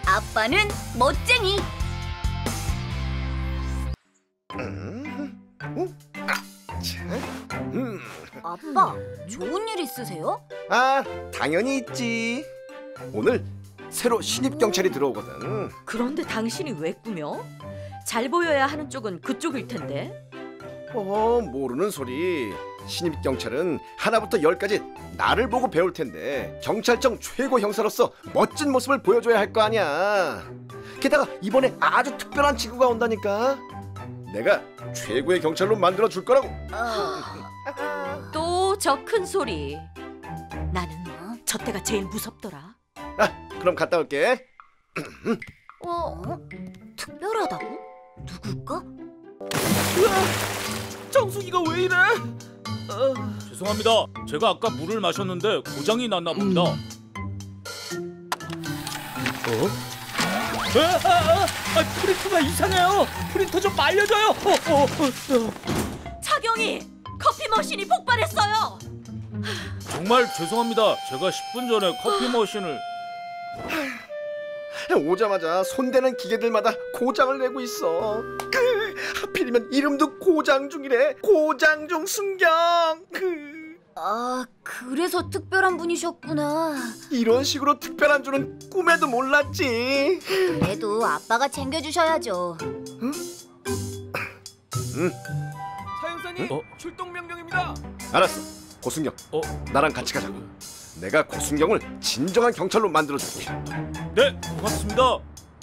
아빠는 멋쟁이. 아빠, 좋은 일 있으세요? 아, 당연히 있지. 오늘 새로 신입 경찰이 들어오거든. 그런데 당신이 왜 꾸며? 잘 보여야 하는 쪽은 그쪽일 텐데. 모르는 소리. 신입 경찰은 하나부터 열까지 나를 보고 배울 텐데 경찰청 최고 형사로서 멋진 모습을 보여줘야 할 거 아니야. 게다가 이번에 아주 특별한 직구가 온다니까. 내가 최고의 경찰로 만들어 줄 거라고. 또 저 큰 소리. 나는 저 때가 제일 무섭더라. 그럼 갔다 올게. 특별하다고? 누굴까? 정수기가 왜 이래? 죄송합니다. 제가 아까 물을 마셨는데 고장이 났나 봅니다. 프린터가 이상해요. 프린터 좀 말려줘요. 차경이, 커피 머신이 폭발했어요. 정말 죄송합니다. 제가 10분 전에 커피 머신을... 오자마자 손대는 기계들마다 고장을 내고 있어. 하필이면 이름도 고장중이래. 고장중 순경. 아, 그래서 특별한 분이셨구나. 이런 식으로 특별한 줄은 꿈에도 몰랐지. 그래도 아빠가 챙겨주셔야죠. 차 형사님, 출동 명령입니다. 알았어, 고순경. 나랑 같이 가자고. 내가 고순경을 진정한 경찰로 만들어줄게. 네, 고맙습니다.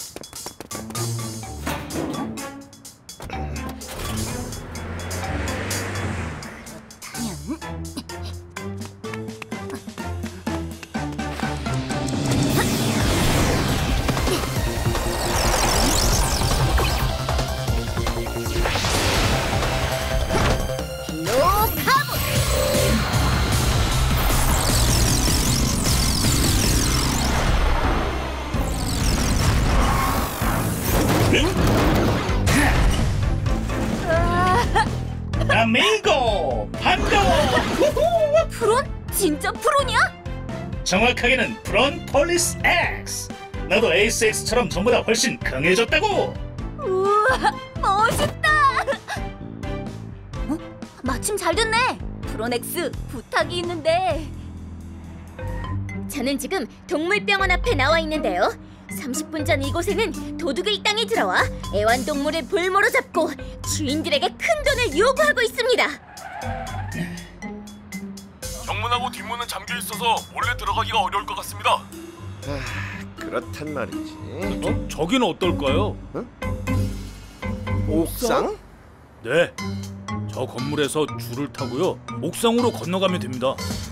아미고, 반가워. 프론? 진짜 프론이야? 정확하게는 프론 폴리스 X. 나도 에이스 X처럼 전보다 훨씬 강해졌다고. 우와, 멋있다. 마침 잘 됐네. 프론엑스, 부탁이 있는데. 저는 지금 동물병원 앞에 나와 있는데요. 30분 전 이곳에는 도둑의 땅이 들어와 애완동물을 볼모로 잡고 주인들에게 큰 돈을 요구하고 있습니다. 정문하고 뒷문은 잠겨 있어서 몰래 들어가기가 어려울 것 같습니다. 그렇단 말이지. 저기는 어떨까요? 옥상? 네, 저 건물에서 줄을 타고요, 옥상으로 건너가면 됩니다.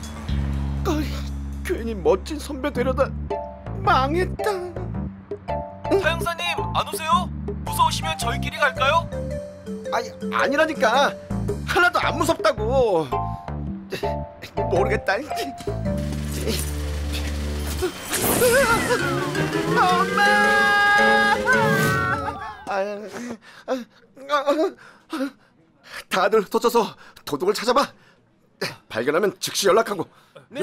괜히 멋진 선배 되려다 망했다. 차 형사님, 안 오세요? 무서우시면 저희끼리 갈까요? 아니라니까. 하나도 안 무섭다고. 모르겠다. 엄마! 다들 흩어져서 도둑을 찾아봐. 발견하면 즉시 연락하고. 네.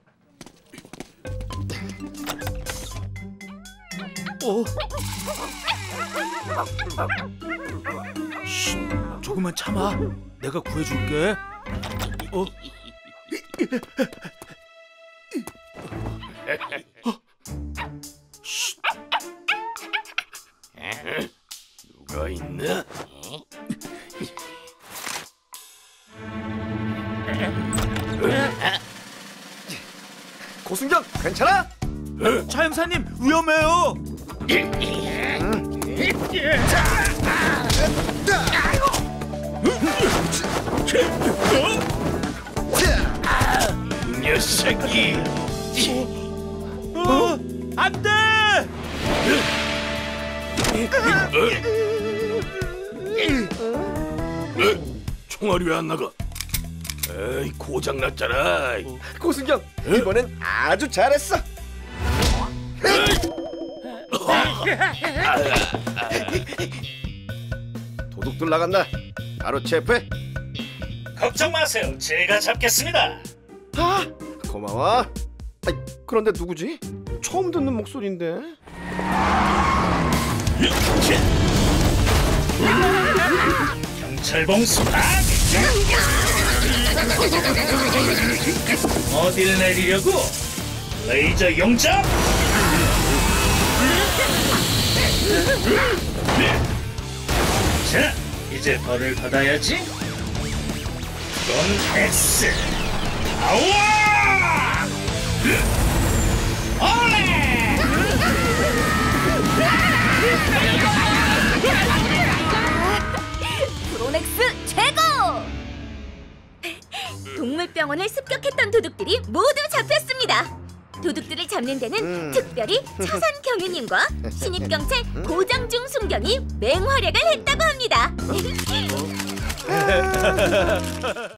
조금만 참아. 내가 구해줄게. 누가 있나? 고순경, 괜찮아? 차 형사님, 위험해요. 이 녀석이. 안 돼! 총알이 왜 안 나가? 에이, 고장 났잖아. 고순경, 이번엔 아주 잘했어. 도둑들 나간다. 바로 체포해. 걱정 마세요. 제가 잡겠습니다. 고마워. 그런데 누구지? 처음 듣는 목소리인데. 경찰봉 수락! 어딜 내리려고? 레이저 용접! 자, 이제 벌을 받아야지. 넌 X 파워! 올레! 프로넥스 최고! 동물병원을 습격했던 도둑들이 모두 잡혔습니다. 도둑들을 잡는 데는 특별히 차산 경위님과 신입경찰 고장중 순경이 맹활약을 했다고 합니다.